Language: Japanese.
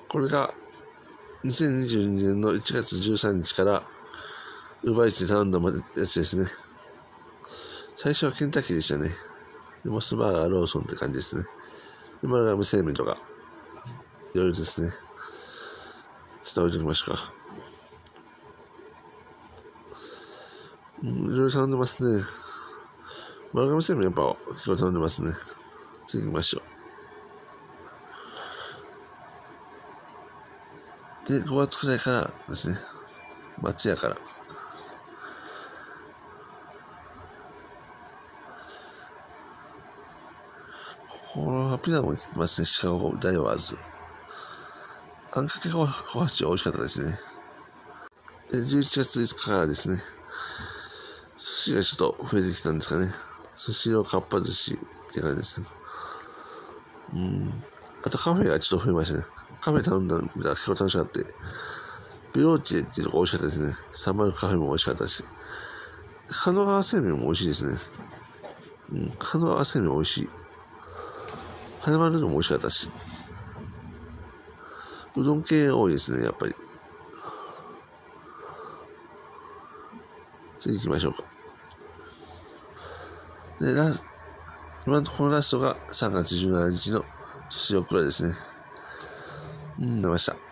これが2022年の1月13日からウーバーイーツで頼んだやつですね。最初はケンタッキーでしたね。でモスバーガー、ローソンって感じですね。でマルガム製麺とかいろいろですね。ちょっと置いておきましょうか。いろいろ頼んでますね。マルガム製麺やっぱ結構頼んでますね。次行きましょう。で、5月くらいからですね。松屋から。このピザも来てますね。シカゴダイワーズ。あんかけ小鉢美味しかったですね。で、11月5日からですね。寿司がちょっと増えてきたんですかね。寿司のかっぱ寿司って感じですね。あとカフェがちょっと増えましたね。カフェ頼んだら結構楽しかった。ビローチェっていうとこ美味しかったですね。サンマルカフェも美味しかったし。加野川製麺も美味しいですね。加野川製麺美味しい。花丸のも美味しかったし。うどん系多いですね、やっぱり。次行きましょうか。で、今のところラストが3月17日の寿司オクラですね。出ました。